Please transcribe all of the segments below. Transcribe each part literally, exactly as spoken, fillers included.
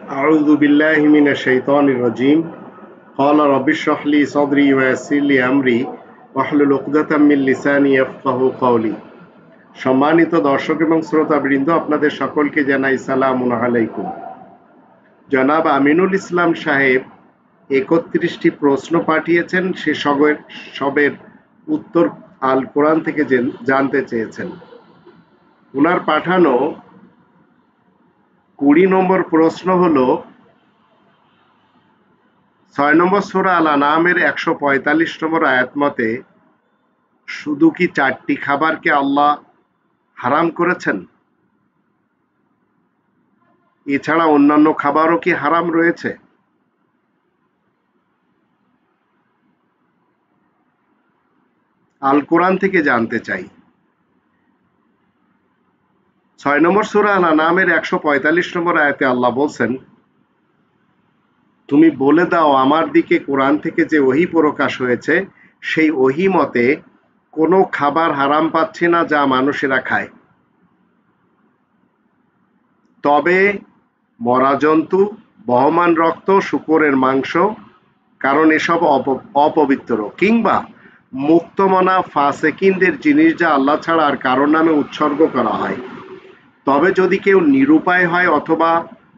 أعوذ بالله من الشيطان الرجيم قال رب اشرح لي صدري ويسر لي أمري واحلل عقدة من লিসানি ইয়াফকাহু কওলি। সম্মানিত দর্শক এবং শ্রোতাবৃন্দ, আপনাদের সকলকে জানাই সালামুন আলাইকুম। জনাব আমিনুল ইসলাম সাহেব একত্রিশটি প্রশ্ন পাঠিয়েছেন, সে সবের সবের উত্তর আল কোরআন থেকে জানতে চেয়েছেন। ওনার পাঠানো কুড়ি নম্বর প্রশ্ন হলো, ছয় নম্বর সূরা আল আনআমের একশো পঁয়তাল্লিশ নম্বর আয়াত মতে শুধু কি চারটি খাবারকে আল্লাহ হারাম করেছেন? এছাড়া অন্যান্য খাবারও কি হারাম রয়েছে? আল কোরআন থেকে জানতে চাই। ছয় নম্বর সূরা আল আনআমের একশো পঁয়তাল্লিশ নম্বর আয়াতে আল্লাহ বলছেন, তুমি বলে দাও আমার দিকে কোরআন থেকে যে ওহী প্রকাশ হয়েছে সেই ওহী মতে কোনো খাবার হারাম পাচ্ছি না যা মানুষেরা খায়, তবে মরা জন্তু, বহমান রক্ত, শূকরের মাংস, কারণ এসব অপবিত্র, কিংবা মুক্তমনা ফাসেকিনদের জিনিস যা আল্লাহ ছাড়া আর কারোর নামে উৎসর্গ করা হয়। তবে যদি কেউ নিরুপায় হয় অথবা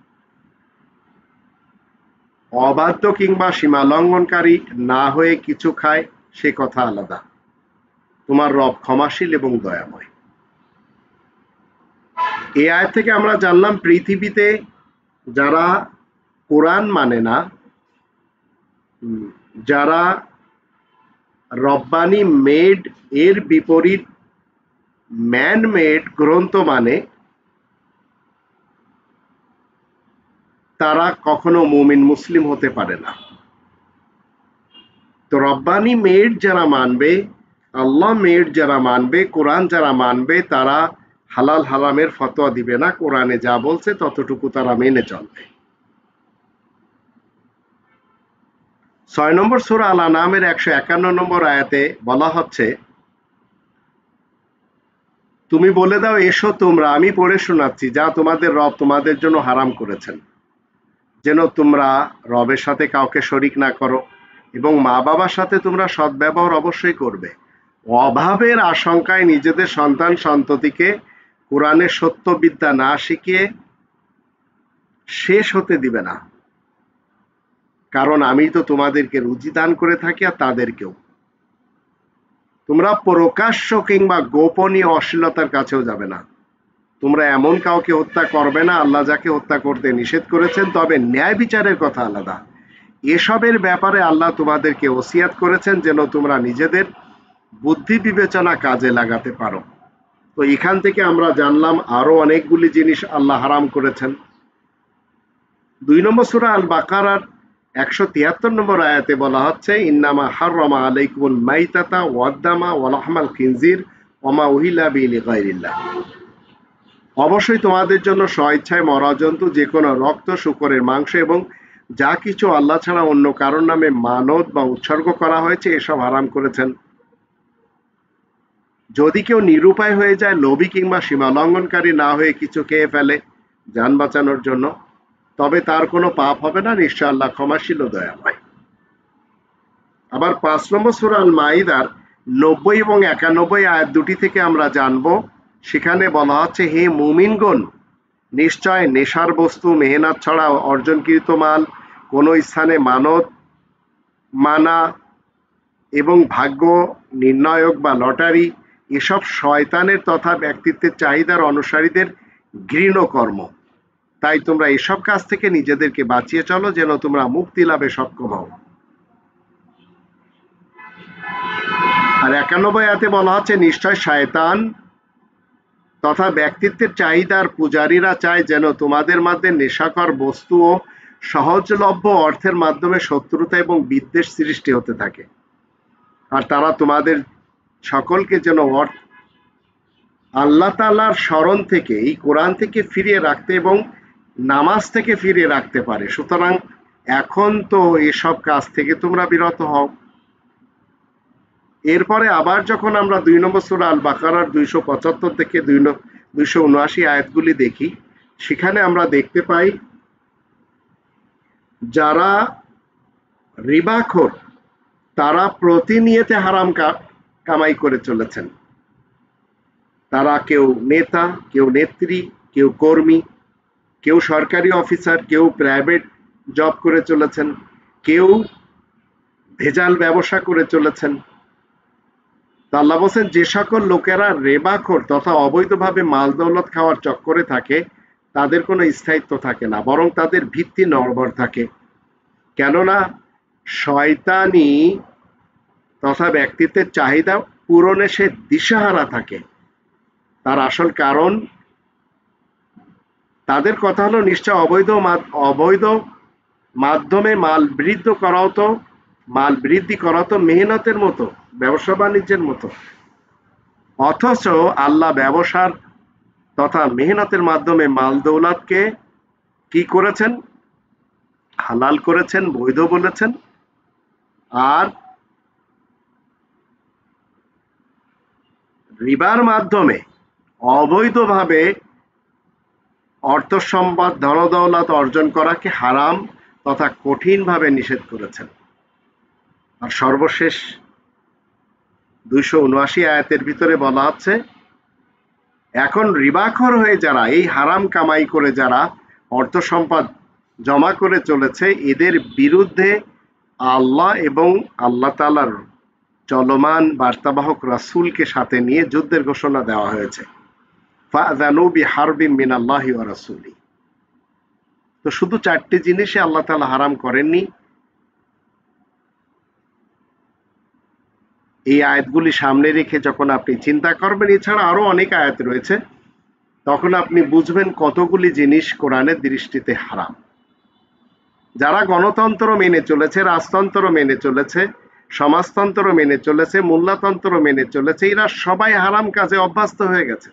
অবাধ্য কিংবা সীমালঙ্ঘনকারী না হয়ে কিছু খায়, সে কথা আলাদা। তোমার রব ক্ষমাশীল এবং দয়াময়। এই আয়াত থেকে আমরা জানলাম, পৃথিবীতে যারা কোরআন মানে না, যারা রব্বানি মেড এর বিপরীত ম্যান মেড গ্রন্থ মানে, তারা কখনো মুমিন মুসলিম হতে পারে না। তো রব্বানি মেড যারা মানবে, আল্লাহ মেড যারা মানবে, কোরআন যারা মানবে, তারা হালাল হারামের ফতোয়া দিবে না। কোরআনে যা বলছে ততটুকু তারা মেনে চলবে। ছয় নম্বর সূরা আল আনআমের একশো একান্ন নম্বর আয়াতে বলা হচ্ছে, তুমি বলে দাও এসো তোমরা, আমি পড়ে শোনাচ্ছি যা তোমাদের রব তোমাদের জন্য হারাম করেছেন, যেন তোমরা রবের সাথে কাউকে শরিক না করো এবং মা বাবার সাথে তোমরা সদ্ব্যবহার অবশ্যই করবে। অভাবের আশঙ্কায় নিজেদের সন্তান সন্ততিকে কোরআনের সত্য বিদ্যা না শিখিয়ে শেষ হতে দিবে না, কারণ আমি তো তোমাদেরকে রুজি দান করে থাকি আর তাদেরকেও। তোমরা প্রকাশ্য কিংবা গোপনীয় অশ্লীলতার কাছেও যাবে না। তোমরা এমন কাউকে হত্যা করবে না আল্লাহ যাকে হত্যা করতে নিষেধ করেছেন, তবে ন্যায় বিচারের কথা আলাদা। এসবের ব্যাপারে আল্লাহ তোমাদেরকে ওসিয়াত করেছেন যেন তোমরা নিজেদের বুদ্ধি বিবেচনা কাজে লাগাতে পারো। তো এখান থেকে আমরা জানলাম আরো অনেকগুলি জিনিস আল্লাহ হারাম করেছেন। দুই নম্বর সূরা আল বাকারার একশো তিয়াত্তর নম্বর আয়াতে বলা হচ্ছে, ইন্নামা হাররামা আলাইকুমুল মাইতাতা ওয়াদ-দামা ওয়া লাহমাল খিনজির ওয়া মা উহিল্লা বিহি লিগাইরিল্লাহ। অবশ্যই তোমাদের জন্য স্বেচ্ছায় মরা জন্তু, যে কোনো রক্ত, শূকরের মাংস এবং যা কিছু আল্লাহ ছাড়া অন্য কারোর নামে মানত বা উৎসর্গ করা হয়েছে এসব হারাম করেছেন। যদি কেউ নিরুপায় হয়ে যায়, লোভী কিংবা সীমা লঙ্ঘনকারী না হয়ে কিছু খেয়ে ফেলে যান বাঁচানোর জন্য, তবে তার কোনো পাপ হবে না, নিশ্চয় আল্লাহ ক্ষমাশীল ও দয়াময়। আবার পাঁচ নম্বর সূরা আল মাইদার নব্বই এবং একানব্বই আয়াত দুটি থেকে আমরা জানব, সেখানে বলা হচ্ছে, হে মুমিনগণ, নিশ্চয় নেশার বস্তু, মেহনত ছাড়া অর্জনকৃত মাল, কোনো স্থানে মানত মানা এবং ভাগ্য নির্ণায়ক বা লটারি, এসব শয়তানের তথা ব্যক্তিত্বের চাহিদার অনুসারীদের ঘৃণ্য কর্ম। তাই তোমরা এসব কাজ থেকে নিজেদেরকে বাঁচিয়ে চলো যেন তোমরা মুক্তি লাভে সক্ষম হও। আর একানব্বই আয়াতে বলা হচ্ছে, নিশ্চয় শয়তান তথা ব্যক্তিত্বের চাহিদার পূজারীরা চায় যেন তোমাদের মধ্যে নেশাকর বস্তু ও সহজলভ্য অর্থের মাধ্যমে শত্রুতা এবং বিদ্বেষ সৃষ্টি হতে থাকে। আর তারা তোমাদের সকলকে যেন আল্লাহ তাআলার স্মরণ থেকে, এই কোরআন থেকে ফিরিয়ে রাখতে এবং নামাজ থেকে ফিরিয়ে রাখতে পারে। সুতরাং এখন তো এসব কাজ থেকে তোমরা বিরত হও। এরপরে আবার যখন আমরা দুই নম্বর সূরা আল বাকারার দুইশো পঁচাত্তর থেকে দুইশো উনআশি আয়াতগুলি দেখি, সেখানে আমরা দেখতে পাই যারা রিবাখোর তারা প্রতিনিয়ত হারাম কামাই করে চলেছেন। তারা কেউ নেতা, কেউ নেত্রী, কেউ কর্মী, কেউ সরকারি অফিসার, কেউ প্রাইভেট জব করে চলেছেন, কেউ ভেজাল ব্যবসা করে চলেছেন। আল্লাহ বলছেন যে সকল লোকেরা রেবাখোর তথা অবৈধভাবে মাল দৌলত খাওয়ার চক্করে থাকে তাদের কোনো স্থায়িত্ব থাকে না, বরং তাদের ভিত্তি নড়বড় থাকে। কেননা শয়তানি তথা ব্যক্তিত্বের চাহিদা পূরণে সে দিশাহারা থাকে। তার আসল কারণ তাদের কথা হলো নিশ্চয় অবৈধ অবৈধ মাধ্যমে মাল বৃদ্ধি করাও তো মাল বৃদ্ধি করা তো মেহনতের মতো, ব্যবসা বাণিজ্যের মতো। অথচ আল্লাহ ব্যবসার তথা মেহনতের মাধ্যমে মাল দৌলাতকে কি করেছেন? হালাল করেছেন, বৈধ বলেছেন। আর রিবার মাধ্যমে অবৈধভাবে অর্থ সম্পদ ধনদৌলত অর্জন করাকে হারাম তথা কঠিনভাবে নিষেধ করেছেন। আর সর্বশেষ দুইশো উনআশি আয়াতের ভিতরে বলা হচ্ছে এখন রিবাখোর হয়ে যারা এই হারাম কামাই করে যারা অর্থ সম্পদ জমা করে চলেছে এদের বিরুদ্ধে আল্লাহ এবং আল্লাহ তাআলার চলমান বার্তাবাহক রাসূলকে সাথে নিয়ে যুদ্ধের ঘোষণা দেওয়া হয়েছে। ফাযানু বিহারবিম মিনাল্লাহি ওয়া রাসূলি। তো শুধু চারটি জিনিসই আল্লাহ তাআলা হারাম করেননি। এই আয়াতগুলি সামনে রেখে যখন আপনি চিন্তা করবেন, এছাড়া আরো অনেক আয়াত রয়েছে, তখন আপনি বুঝবেন কতগুলি জিনিস কোরআনের দৃষ্টিতে হারাম। যারা গণতন্ত্র মেনে চলেছে, রাজতন্ত্র মেনে চলেছে, সমাজতন্ত্র মেনে চলেছে, মোল্লাতন্ত্র মেনে চলেছে, এরা সবাই হারাম কাজে অভ্যস্ত হয়ে গেছে।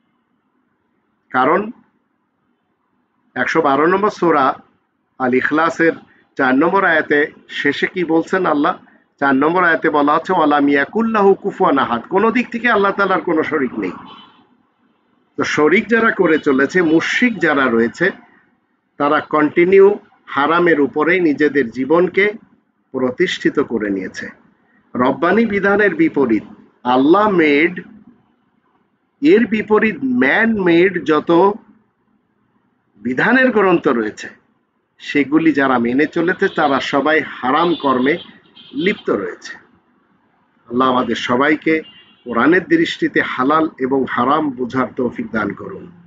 কারণ একশো বারো নম্বর সূরা আল ইখলাসের চার নম্বর আয়াতে শেষে কি বলছেন আল্লাহ? চার নম্বর আয়াতে বলা হচ্ছে ওয়ালাম ইয়াকুল্লাহু কুফুয়ান আহাদ। কোন দিক থেকে আল্লাহ তাআলার কোনো শরীক নেই। তো শরীক যারা করে চলেছে, মুশরিক যারা রয়েছে, তারা কন্টিনিউ হারামের উপরেই নিজেদের জীবনকে প্রতিষ্ঠিত করে নিয়েছে। রব্বানি বিধানের বিপরীত আল্লাহ মেড, এর বিপরীত ম্যান মেড যত বিধানের গ্রন্থ রয়েছে সেগুলি যারা মেনে চলেছে তারা সবাই হারাম কর্মে লিপ্ত রয়েছে। আল্লাহ আমাদের সবাইকে কোরআনের দৃষ্টিতে হালাল এবং হারাম বোঝার তৌফিক দান করুন।